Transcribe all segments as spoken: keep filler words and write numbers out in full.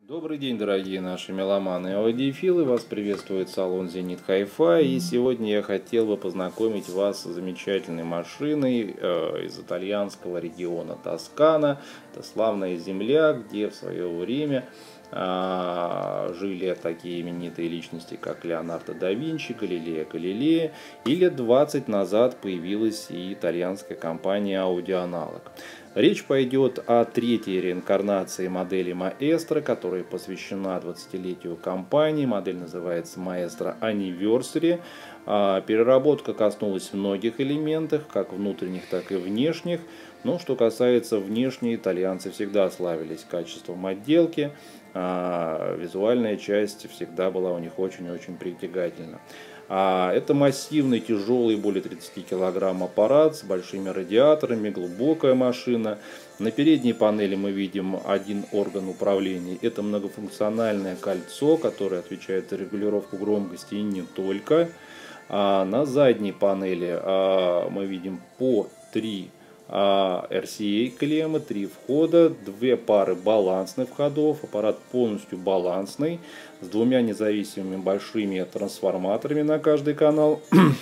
Добрый день, дорогие наши меломаны и аудиофилы, вас приветствует салон Zenit Hi-Fi, и сегодня я хотел бы познакомить вас с замечательной машиной э, из итальянского региона Тоскана. Это славная земля, где в свое время э, жили такие именитые личности, как Леонардо да Винчи, Галилео Галилей, и лет двадцать назад появилась и итальянская компания Аудиоаналог. Речь пойдет о третьей реинкарнации модели Maestro, которая посвящена двадцатилетию компании. Модель называется Maestro Anniversary. Переработка коснулась многих элементов, как внутренних, так и внешних. Но что касается внешней, итальянцы всегда славились качеством отделки. Визуальная часть всегда была у них очень-очень притягательна. Это массивный, тяжелый, более тридцати килограмм аппарат с большими радиаторами, глубокая машина. На передней панели мы видим один орган управления. Это многофункциональное кольцо, которое отвечает за регулировку громкости и не только. А на задней панели мы видим по три эр си эй клеммы, три входа, две пары балансных входов, аппарат полностью балансный, с двумя независимыми большими трансформаторами на каждый канал.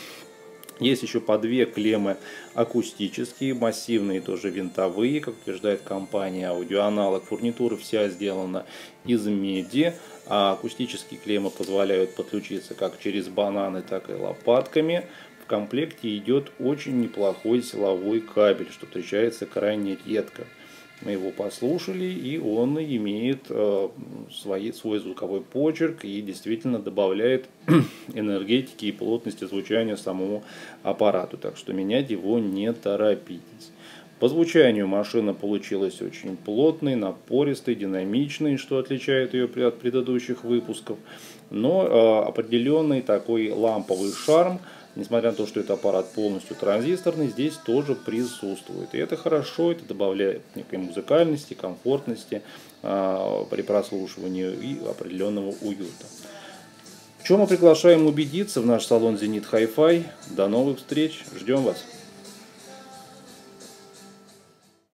Есть еще по две клеммы акустические, массивные, тоже винтовые, как утверждает компания Аудиоаналог. Фурнитура вся сделана из меди, а акустические клеммы позволяют подключиться как через бананы, так и лопатками. В комплекте идет очень неплохой силовой кабель, что встречается крайне редко. Мы его послушали, и он имеет э, свои, свой звуковой почерк и действительно добавляет энергетики и плотности звучания самому аппарату. Так что менять его не торопитесь. По звучанию машина получилась очень плотной, напористой, динамичной, что отличает ее от предыдущих выпусков. Но э, определенный такой ламповый шарм, несмотря на то, что это аппарат полностью транзисторный, здесь тоже присутствует. И это хорошо, это добавляет некой музыкальности, комфортности э, при прослушивании и определенного уюта. В чем мы приглашаем убедиться в наш салон Zenit Hi-Fi. До новых встреч, ждем вас!